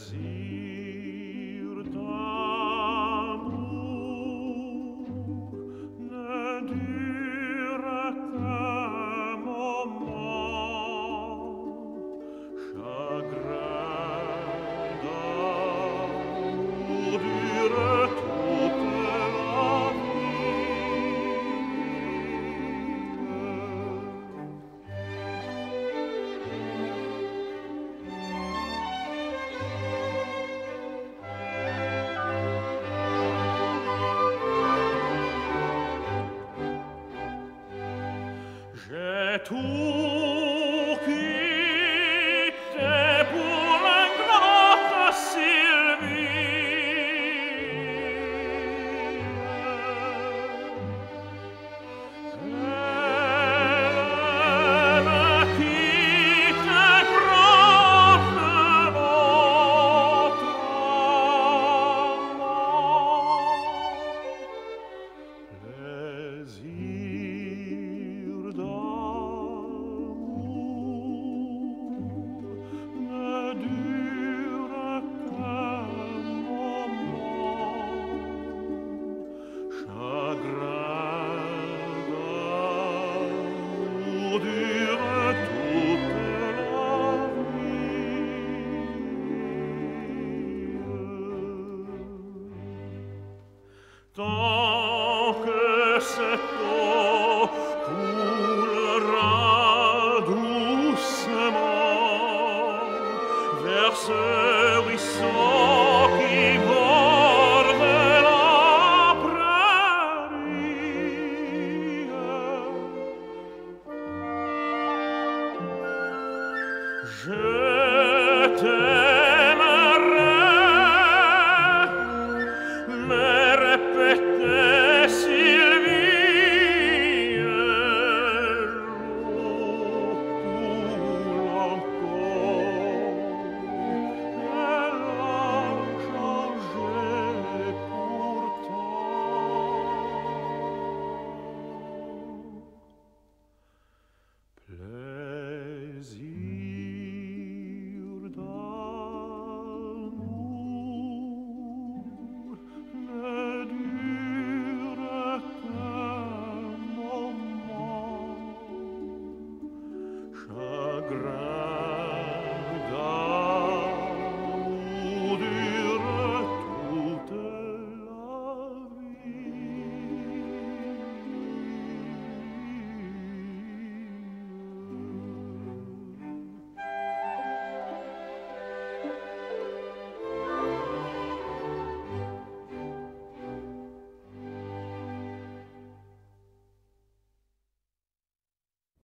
désir d'amour ne dure qu'un moment, chagrin d'amour dure toute la vie. J'ai tout quitté pour l'ingrate Sylvie. Elle me quitte proche de votre amant. Plaisir d'amour ne dure qu'un moment, chagrin d'amour dure toute la vie. Tant que cette eau coulera doucement vers ce ruisseau qui borde la prairie, je t'aime.